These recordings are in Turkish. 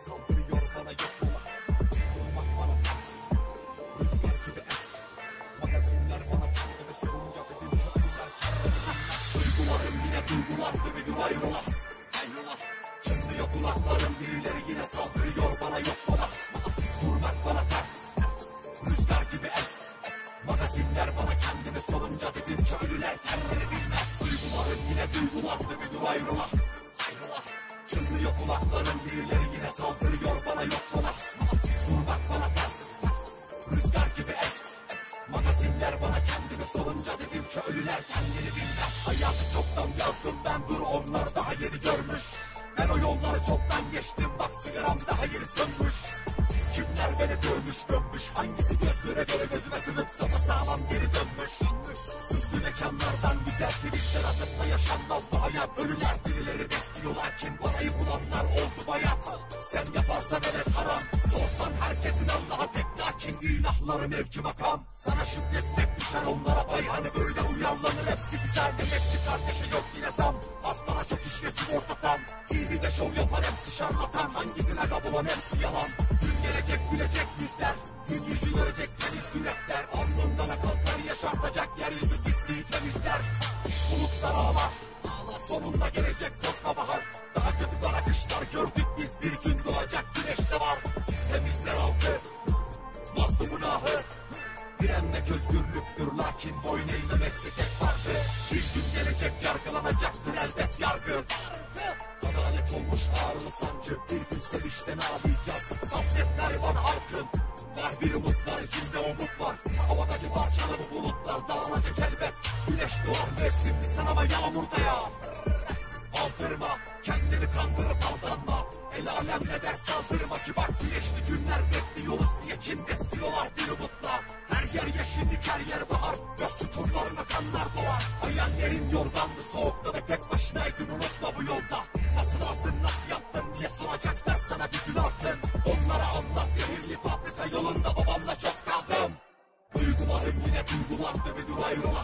saldırıyor bana yok yola. Durmak bana ters, rüzgar gibi es. Magazinler bana çaktı ve sorunca dedim köprüler kendini bilmez. Duygularım yine duygulandı ve dur ayrıla. Çınlıyor kulaklarım, birileri yine saldırıyor bana yok yola. Durmak bana ters, rüzgar gibi es. Magazinler bana kendimi salınca dedim ki ölüler kendini bilmez. Duygularım yine duygulandı ve dur ayrıla. Çınlıyor kulaklarım, birileri yine saldırıyor bana yok yola. Durmak bana ters, rüzgar gibi es. Magazinler bana kendimi salınca dedim ki ölüler kendini bilmez. Hayatı çoktan yazdım ben, dur onlar daha yeni görmüş. Ben o yolları çoktan geçtim, bak sigaram daha yeni sönmüş. Kimler beni dövmüş gömmüş, hangisi gözlere göre gözüme sınıp sapasağlam geri dönmüş. Süslü mekanlardan güzel twitchler atıp da yaşanmaz bu hayat. Ölüler dirileri besliyorlar, kim parayı bulanlar oldu bayat. Sen yaparsan evet haram, sorsan herkesin Allah'a tek, lakin ilahları mevki makam. Sana şükretmek düşer onlara pay, hani böyle uyanlanır hepsi güzel. Emekçi kardeşe yok yine zam, hastana çok iş ve sigorta tam. TV'de şov yapan hepsi şarlatan, hangi güne kabulan hepsi yalan. Gün gelecek gülecek yüzler, gün yüzü görecek temiz yürekler. Alnından akılları yaşartacak yeryüzü pisliği temizler. Bulutlar ağlar, sonunda gelecek korkma bahar. Daha kötü kara kışlar gördük biz, bir gün doğacak güneş de var. Temizler halkı, mazlum günahı. Direnmek özgürlüktür, lakin boyun eğmemekse tek farkı. Bir gün gelecek yargılanacaktır elbet yargı. Adalet olmuş ağrılı sancı, bir gün sevişten ağlayacağız. Sabretler bana halkın, var bir umutlar içinde umut var. Havadaki parçalı bu bulutlar dağılacak elbet. Güneş doğar mevsimli sen ama yağmur da yağar. Aldırma, kendini kandırıp aldanma. El alem ne der saldırma ki bak güneşli günler bekliyoruz diye kim besliyorlar bir umutla. Her yer yeşillik, her yer bahar, göz çukurlarına kanlar doğar. Hayallerin yorgandı soğukta ve tek başınaydın, unutma bu yolda. Nasıl aldın, nasıl yaptın diye soracaklar sana bir gün artın. Onlara anlat zehirli fabrika yolunda babamla çok kaldım. Duygularım yine duygulandı ve dur ayrıla.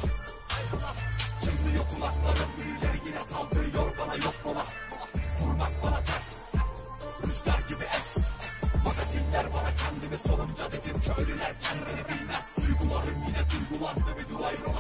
Çınlıyor kulaklarım, birileri yine saldırıyor bana yok yola. Durmak bana ters, rüzgar gibi es. Magazinler bana kendimi salınca dedim ki ölüler kendini bilmez. Duygularım yine duygulandı ve dur ayrıla.